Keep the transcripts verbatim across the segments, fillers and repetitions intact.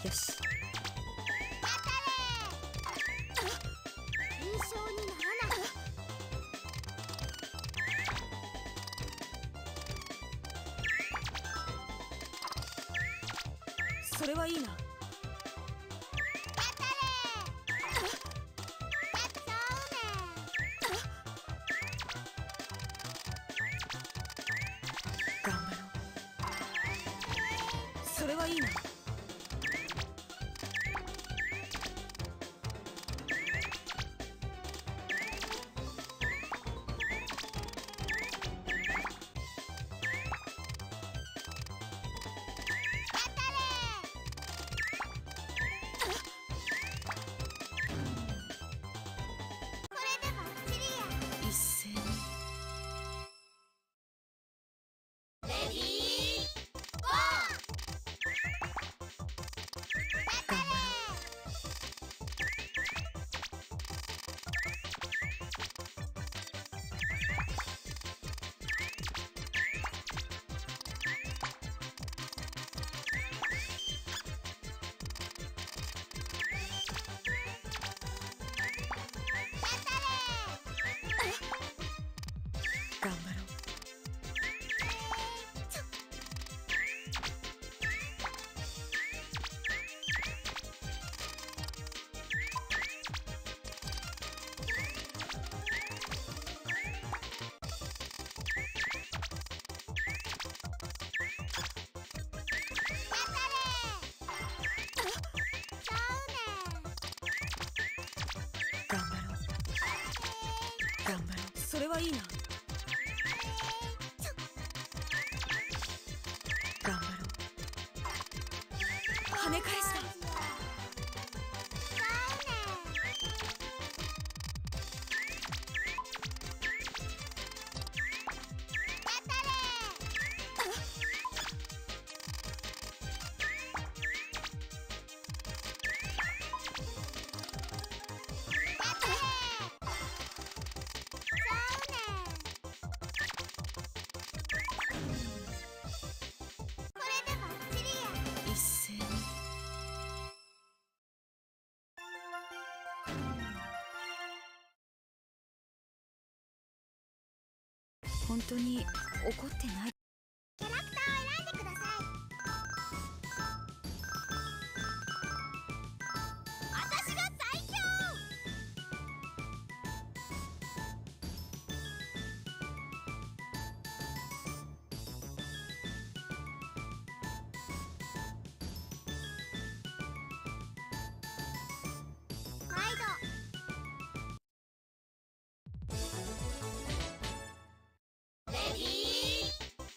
よし。 印象にならない。 それはいいな。頑張ろう。それはいいな。一斉に。頑張ろう。頑張ろう。頑張ろう。頑張ろう。それはいいな。頑張ろう。跳ね返した。一斉に。本当に怒ってない。 キャラクターを選んでください。私が最強。毎度。レディーゴー。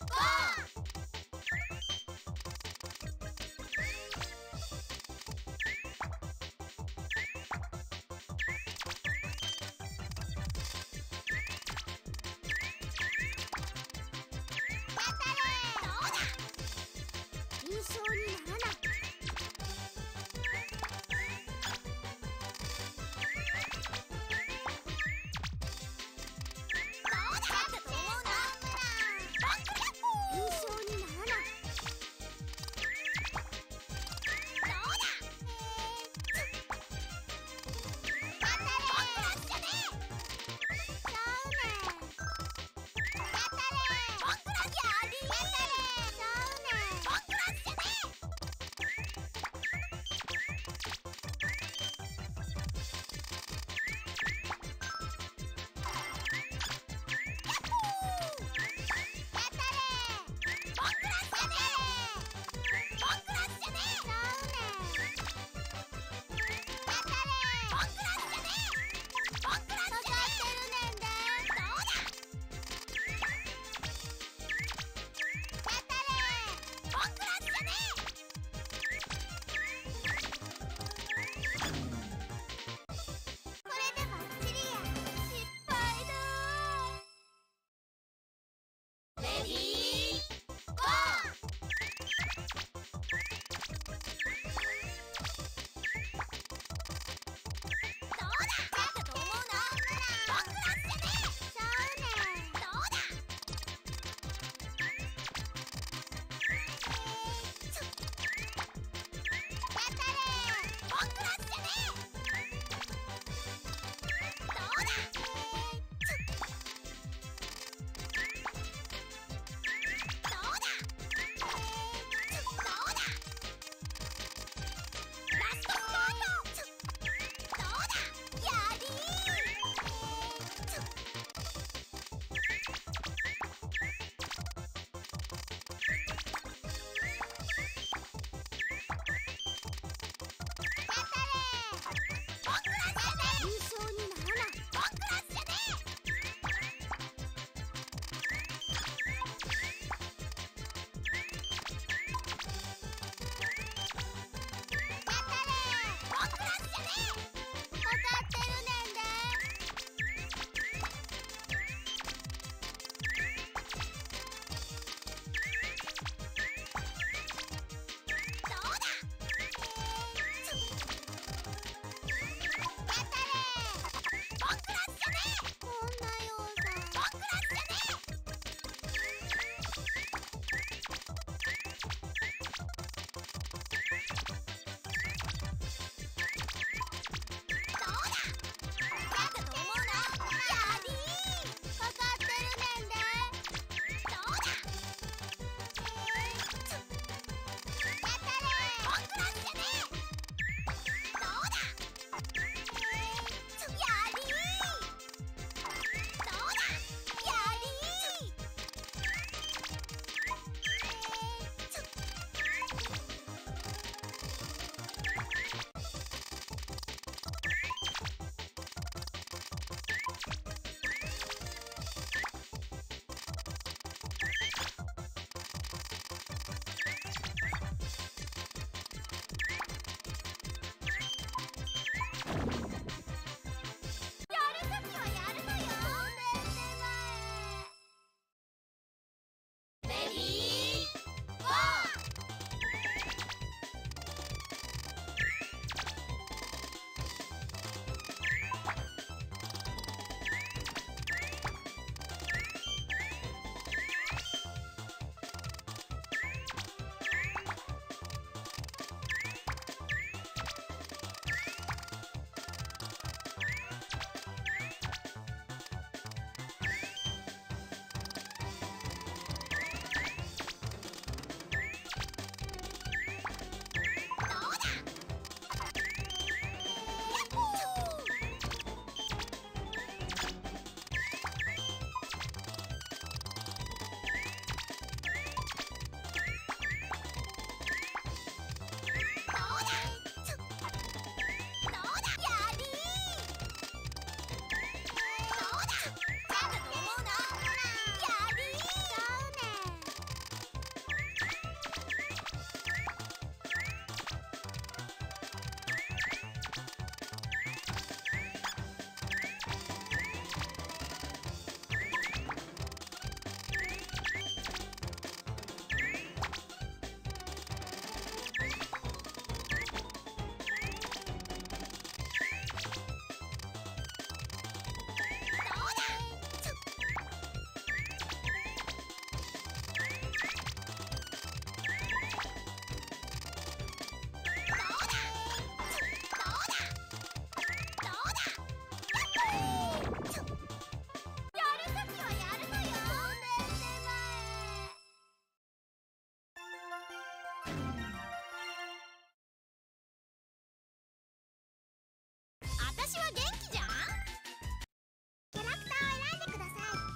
私は元気じゃん。キャラクターを選んでくださ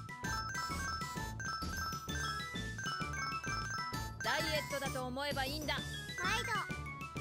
い。 ダイエットだと思えばいいんだ。 カイド。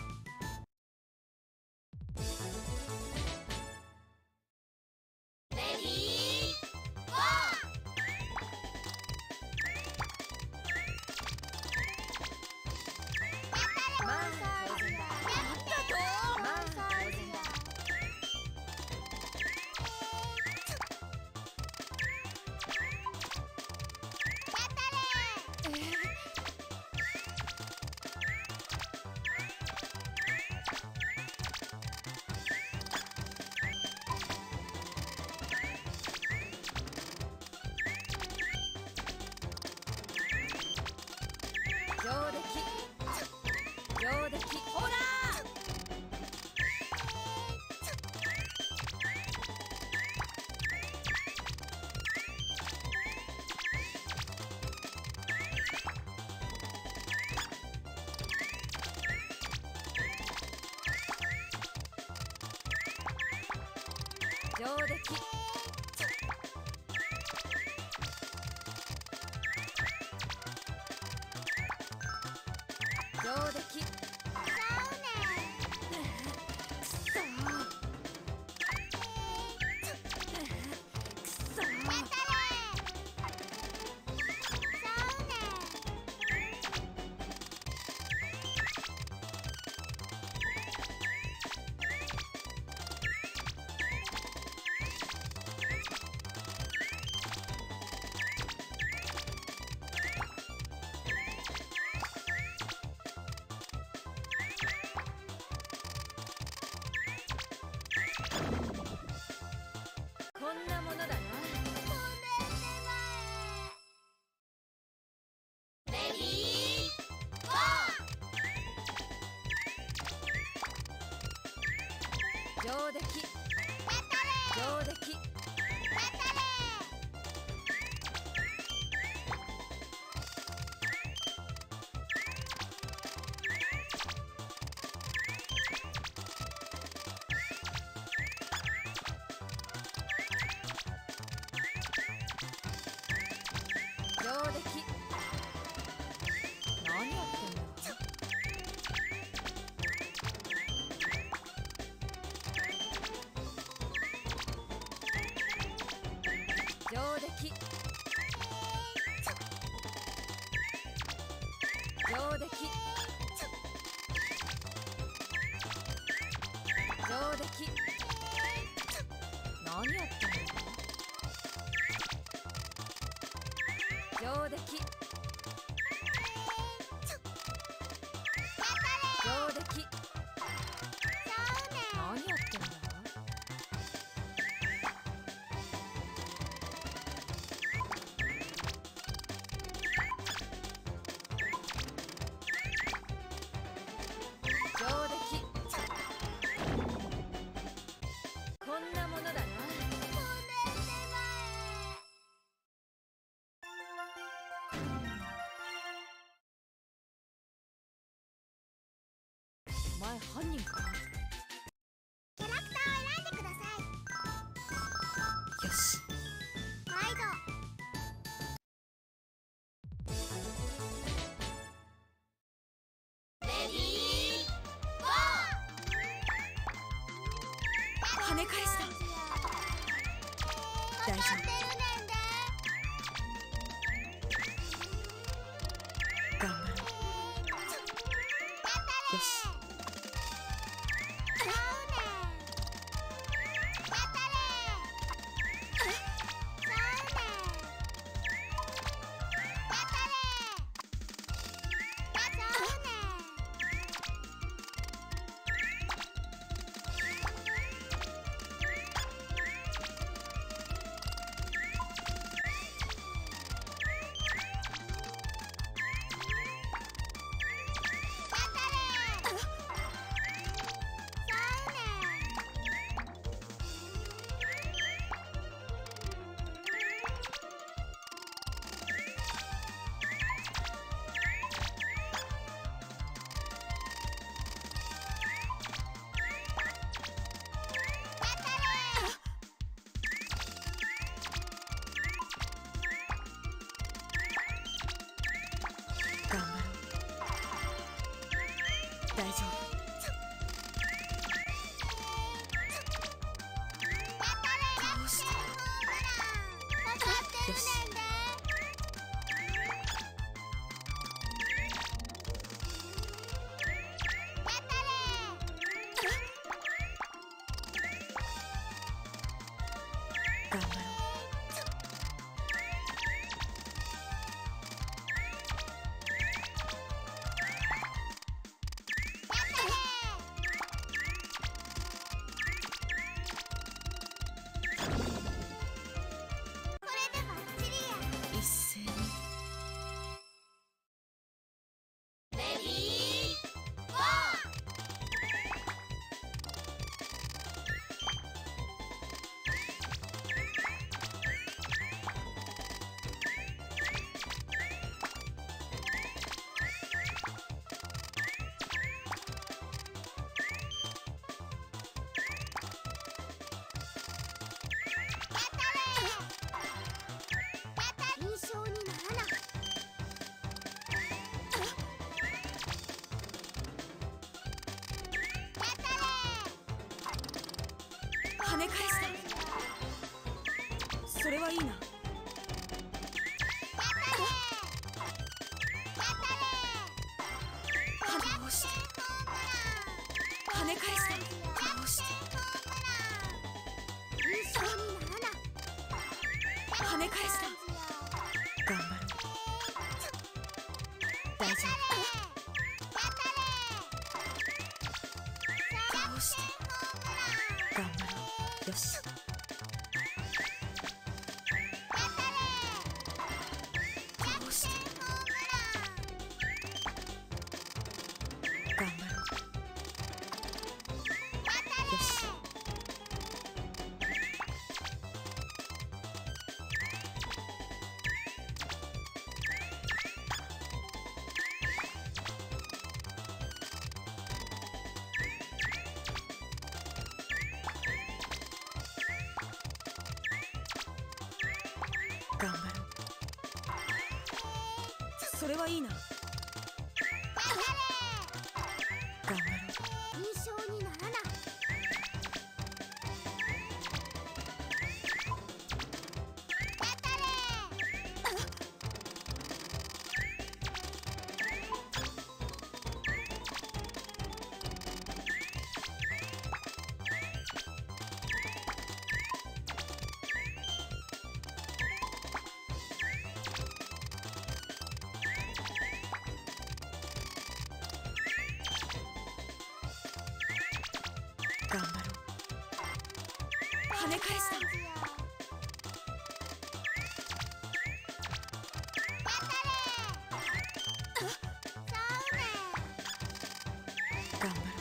上出来上出来ほら上出来上出来こんなものだな。 レディーゴー。 上出来上出来上出来何やってんだ。上出来上出来上出来前犯人か？ キャラクターを選んでください。 よし。 はいど。レディーゴー。 跳ね返した。大丈夫。頑張ろう。よし。頑張ろう。大丈夫。どうして？よし。頑張ろう。一斉に。 レディーゴ印象にならない。 跳ね返した。それはいいな。どうして？跳ね返した。どうして？ 印象にならない。 跳ね返した。頑張ろう。大丈夫。どうして？頑張ろう。よし。どうして？頑張ろう。よし。頑張ろう。それはいいな。頑張ろう。 印象にならない。 頑張ろう。跳ね返した。頑張ろう。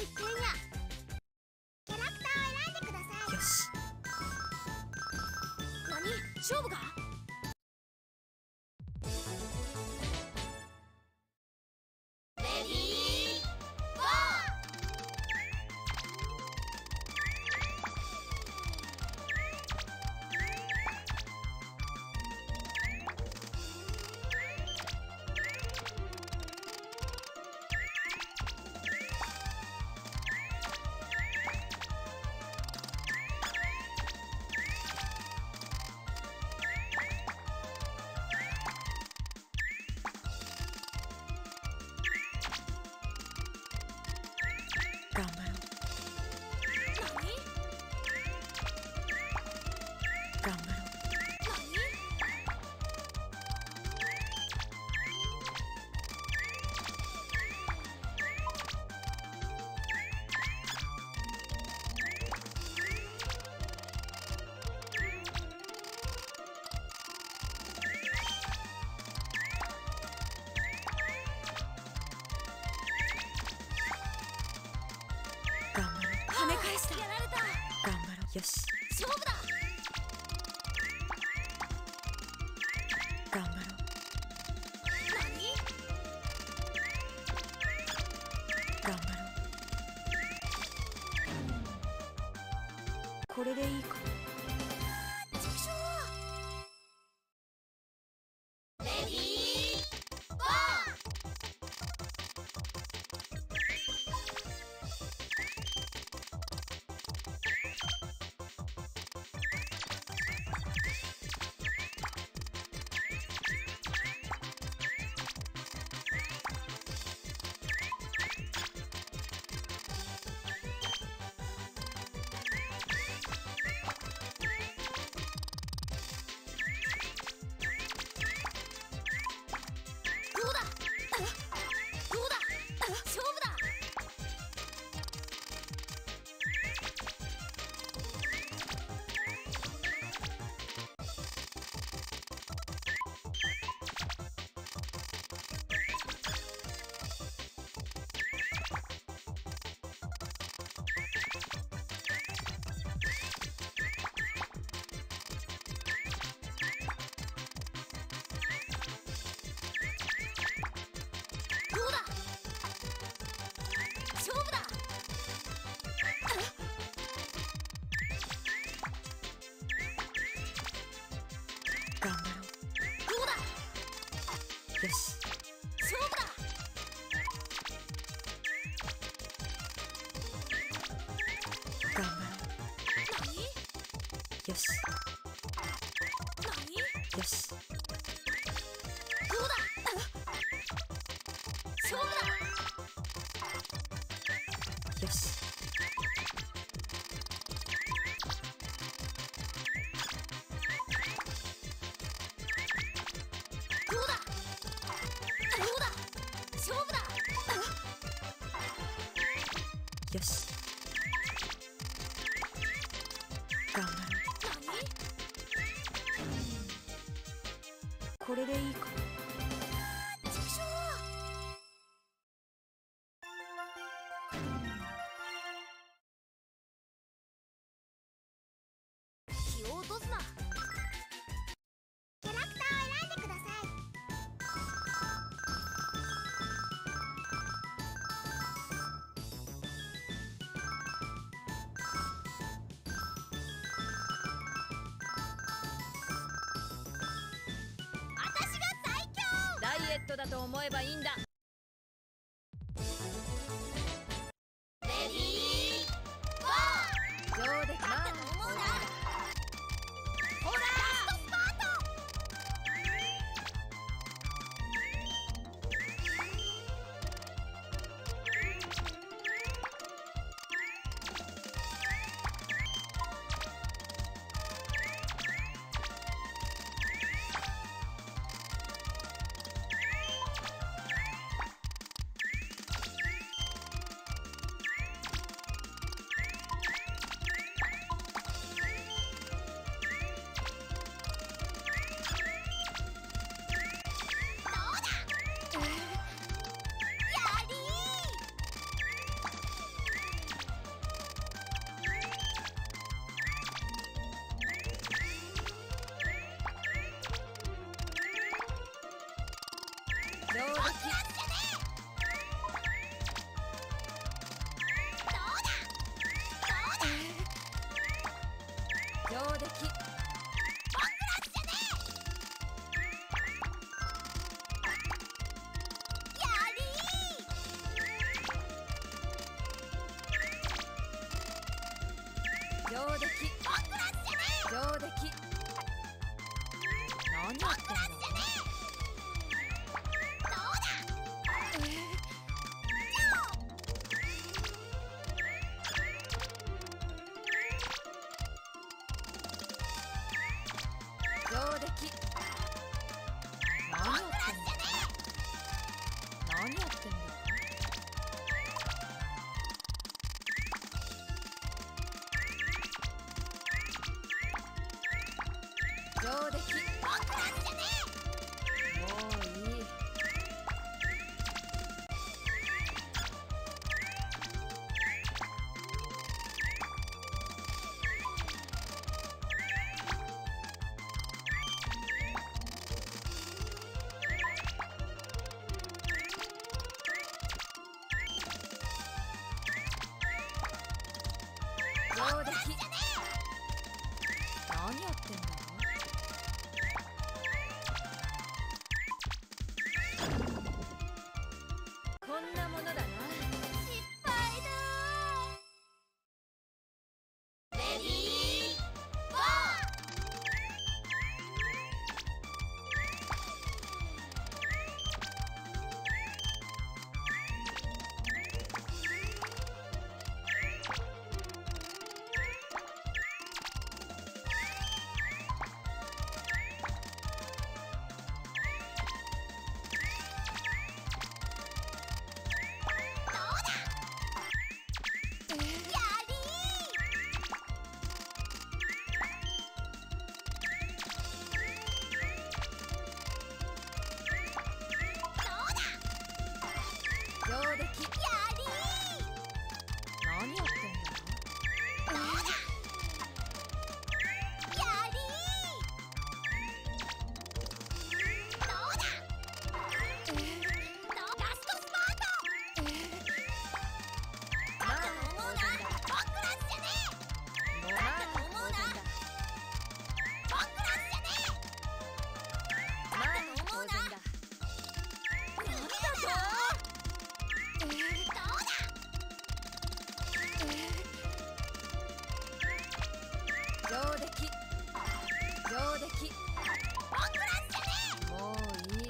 一点や。キャラクターを選んでください。 よし。 何？勝負か？レディーゴー。 頑張ろう。頑張ろう。頑張ろう。 跳ね返した。やられた。 頑張ろう。よし。 勝負だ。 頑張ろう。 何？ 頑張ろう。これでいいか。 畜生。レディーゴどうだ？どうだ？勝負だ。どうだ？勝負だ。 頑張ろう。 どうだ？ よし。 勝負だ。 頑張ろ何？ う。よし。 何？ よし。 どうだ？勝負だ。 よし。 どうだ？どうだ？勝負だ。 よし。頑張ろう。 何？ これでいいか。 畜生。気を落とすな。キャラクターを選んでください。私が最強。 ダイエットだと思えばいいんだ。 レディーゴー。 どうでかな。 勝ったと思うな。 ほらラストスパート。 上出来上出来上出来上出来何やってんだ上出来何やってんだ何やってんだ上出来もういい上出来何やってんだこんなものだな失敗だレディーゴ上出来何やってんだ上出来上出来もういい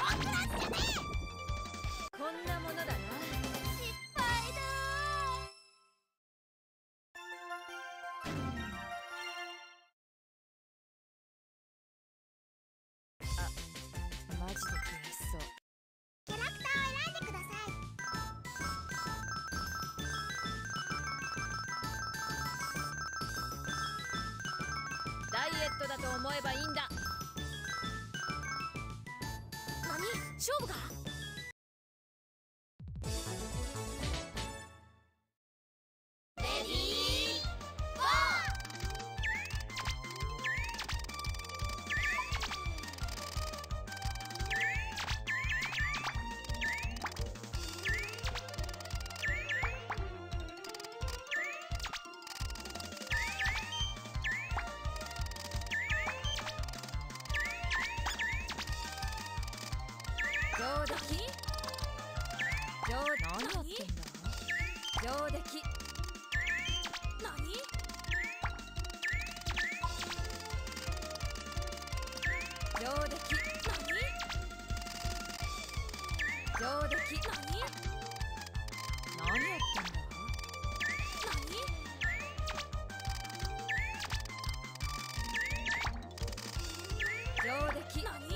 こんなものだな失敗だマジで悔しそうキャラクターを選んでくださいダイエットだと思えばいいんだ何勝負かレディーゴ上出来上何やってんだ上出来何上出来上出来何何やってんだ上出来何何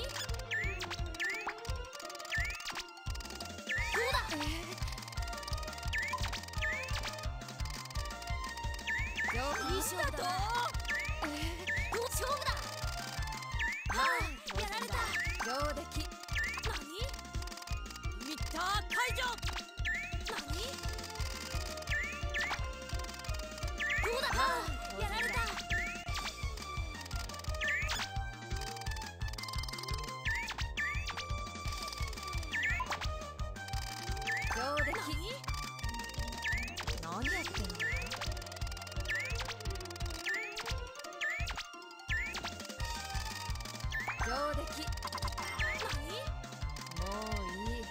上いい勝負だえー、勝負だはあやられた上出来何ミッター解除何どうだったやられた何やってんだ。上出来。何？もういい。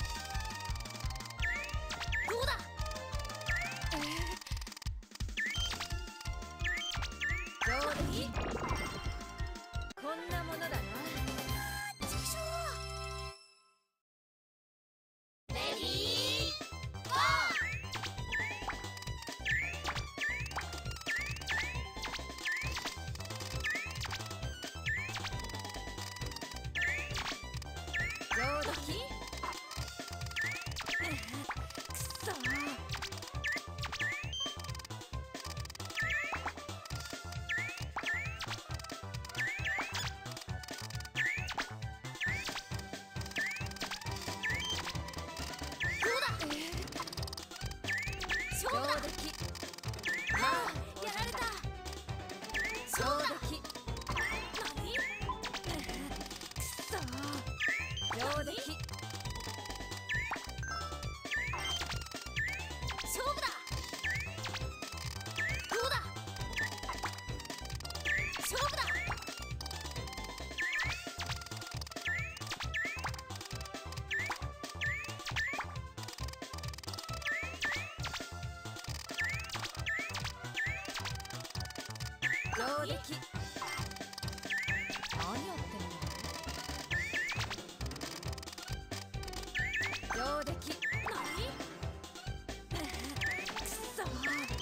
どうだ。 上出来。こんなものだな。 畜生。レディーゴー。 上出来。くそー。 勝負だ。 上出来。 ああ、やられた。勝負だ。 上出来。 何？ くそー。上出来。 勝負だ。どうだ。勝負だ。 上出来。何やってんだ。上出来。 何？ くそー。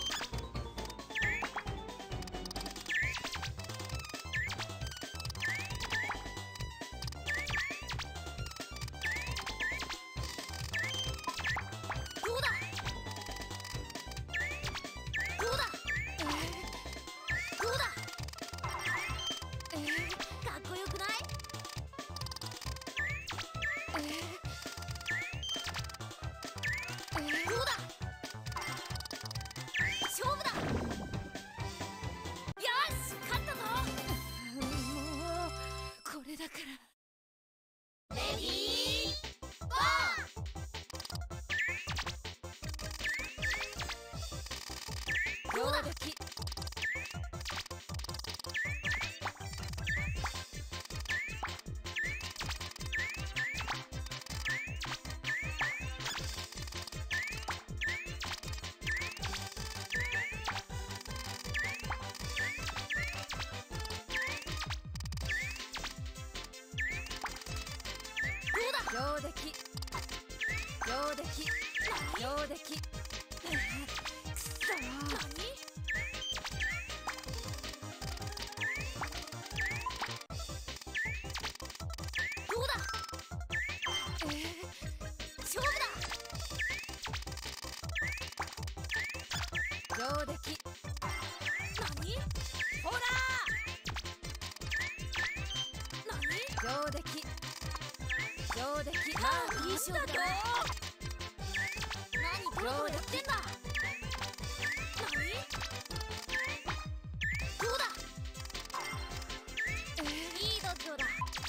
どうだ。どうだ。どうだ。かっこよくない？どうだ。勝負だ。よし、勝ったぞ。 もうこれだから。 レディーゴー。どうだ。 上出来。上出来。上出来。上出来。くそー。 何？どうだ。勝負だ。 上出来。 何？ ほら何？ ー。上出来。上出来。 ああ、いい勝負だ。何コロコロやってんだ。何？どうだ。いい度胸だ。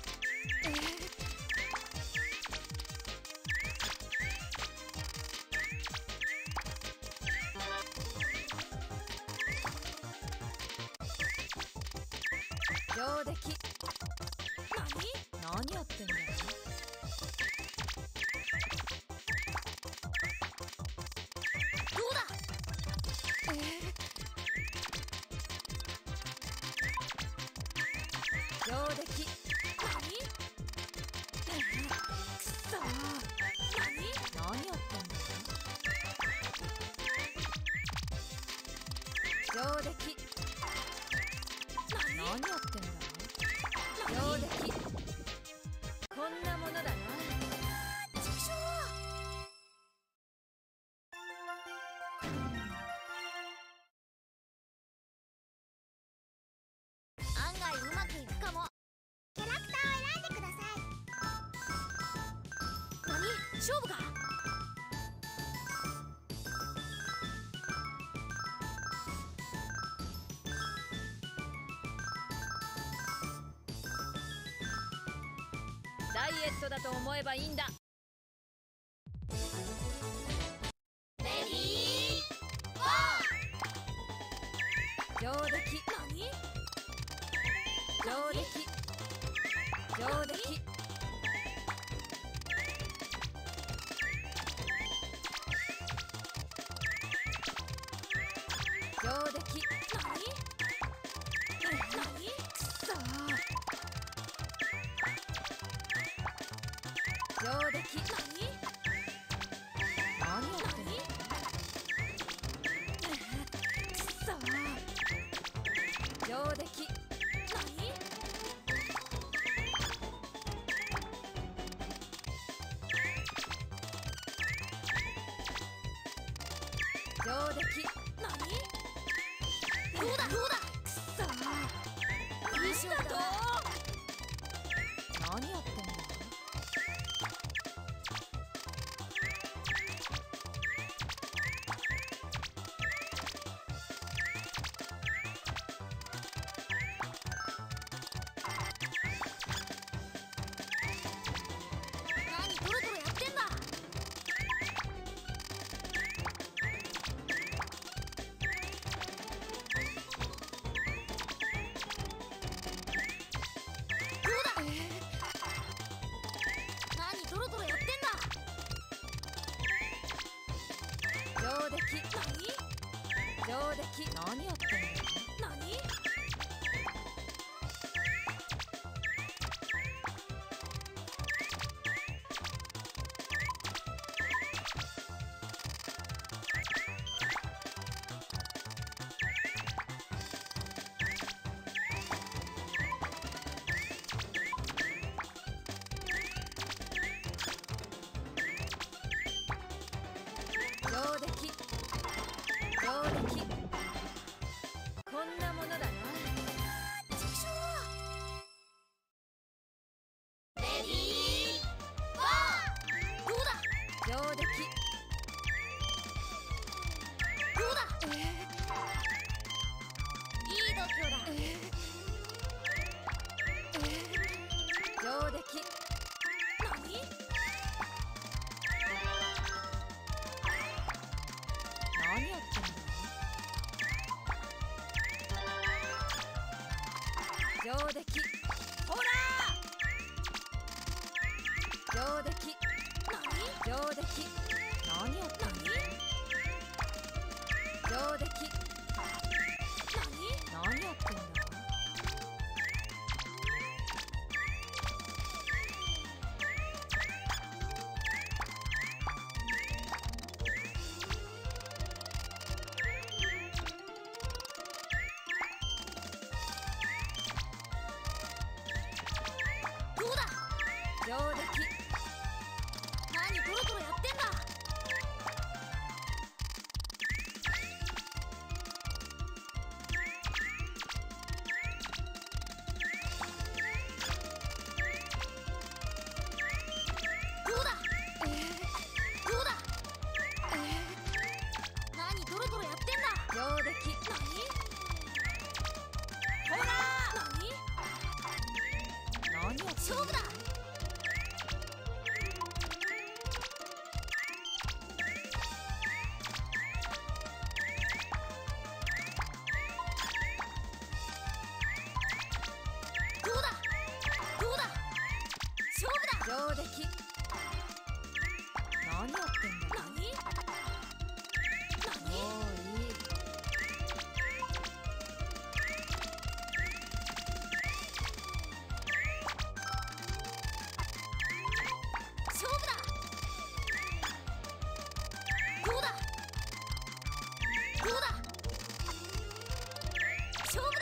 上出来。 何？ 何やってんだよ。 どうだ。 上出来。 何？ くそー。 何？ 何やってんだよ。上出来。何やってんだ。上出来。こんなものだな。 畜生。案外うまくいくかも。キャラクターを選んでください。何？勝負か。 ダイエットだと思えばいいんだ。 レディー上出来。何？上出来。上出来。上出来。何？何？くそー。上出来。何？何やってんの？くそー。上出来。上出来。何？どうだどうだ。くそー。いい勝負だ。何やってんの？何トロトロやってんだ。どうだ。何トロトロやってんだ。上出来。何？上出来。何やってんの？何？上出来。上出来。こんなものだな。ちくしょう。レディーゴー。どうだ。上出来。どうだ。いい度胸だ。上出来。何？何やってんの？上出来。ほらー。上出来。何？上出来。何やってんの？上出来。何？何やってんだ？どうだ。上出来。何トロトロやってんだ。どうだ。どうだ。何トロトロやってんだ。上出来。何？ほらー。何？何やってんの？勝負だ。どうだ。どうだ。勝負だ。上出来。何やってんだ。何？何？もういい。勝負だ。どうだ。どうだ。勝負だ。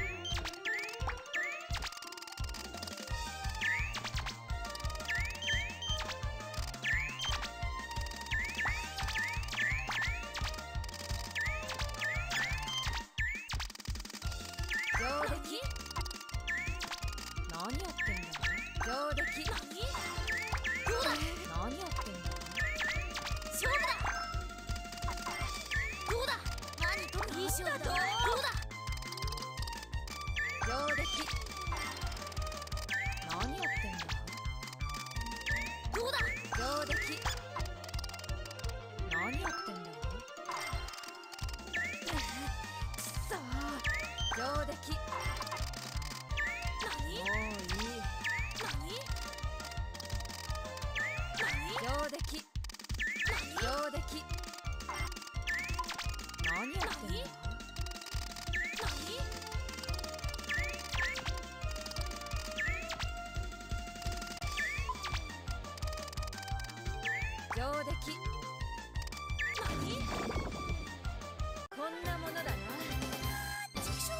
上出来。何やってんだ。上出来。何？どうだ。何やってんだ。勝負だ。どうだ。何といい勝負だ。どうだ。上出来。何やってんだ。どうだ。上出来。何やってんだ。くそー。 撃。何やってんだ。上出来。何？こんなものだな。 ちくしょ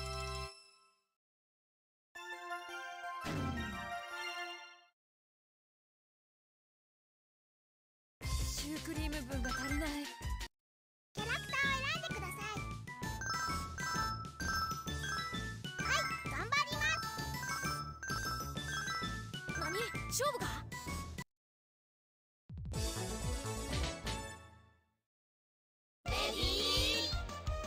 シュークリーム分が足りない。 キャラクターを選んでください。はい、頑張ります。何？勝負が？レディーゴ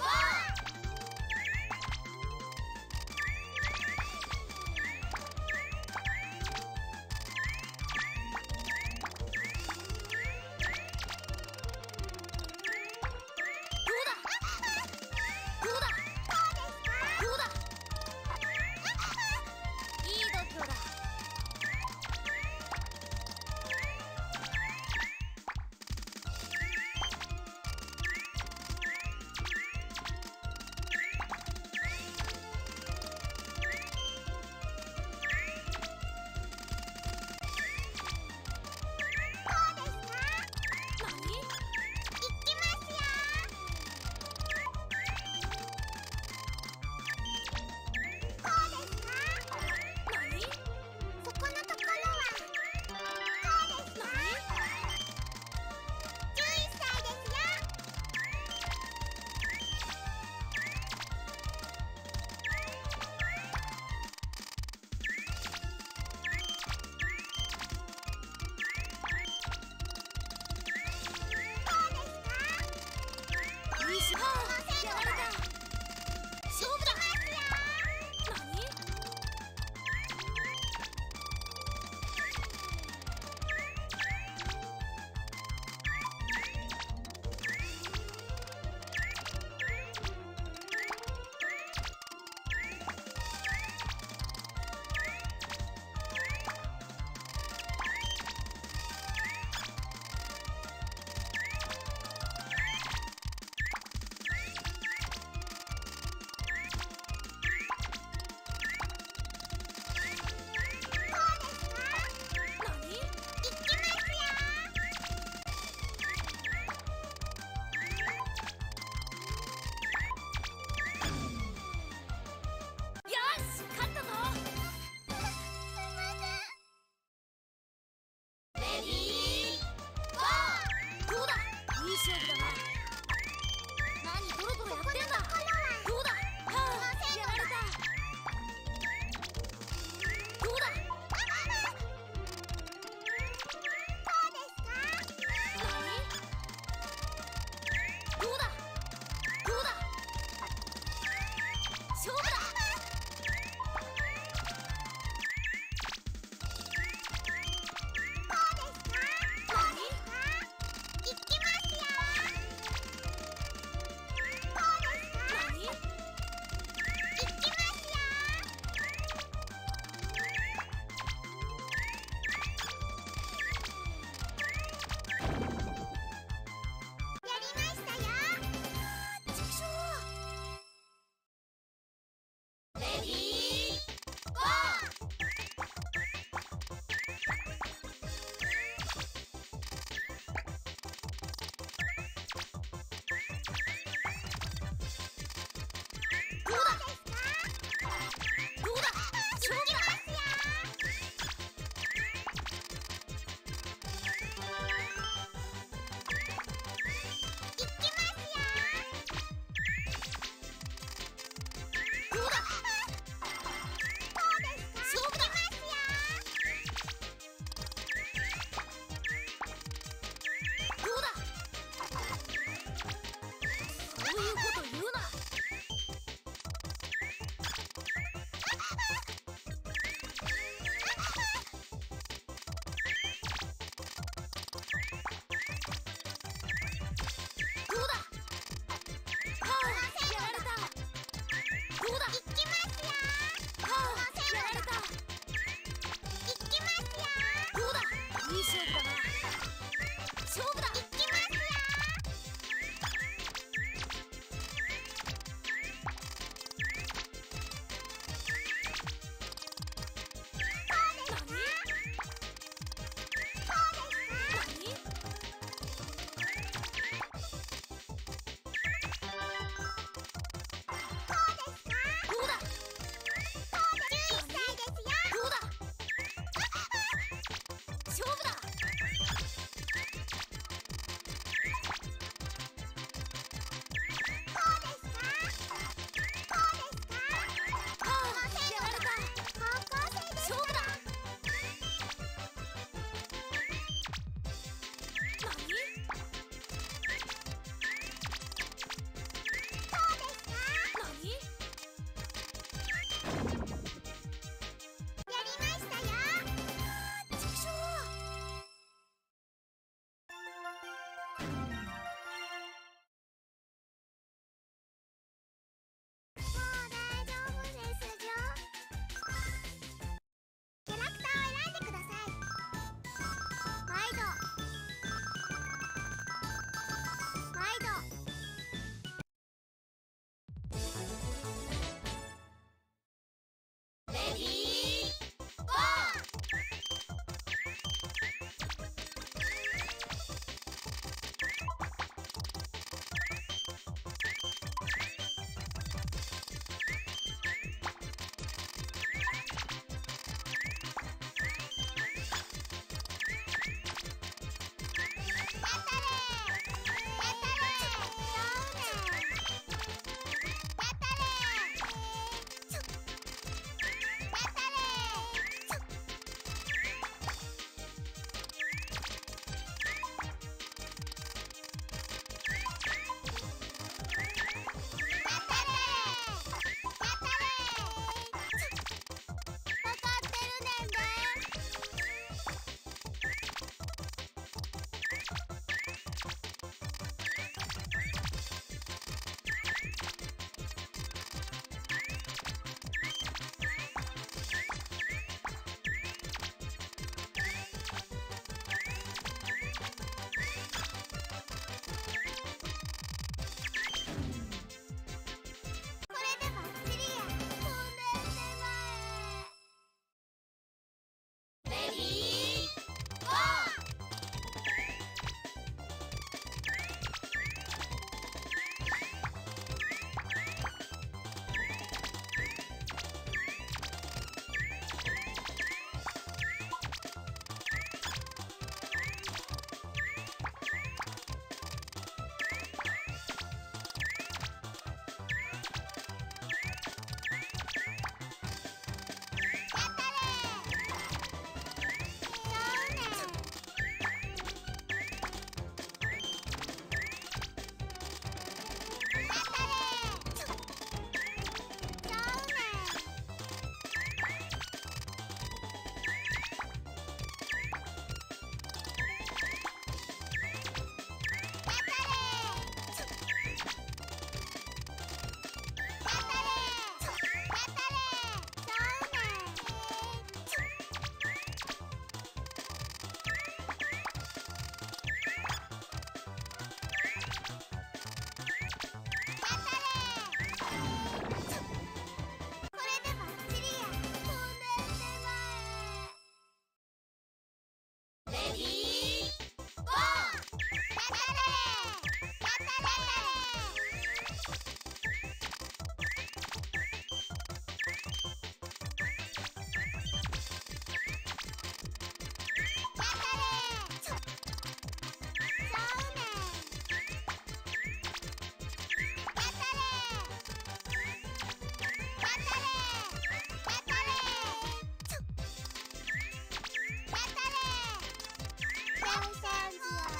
すよ。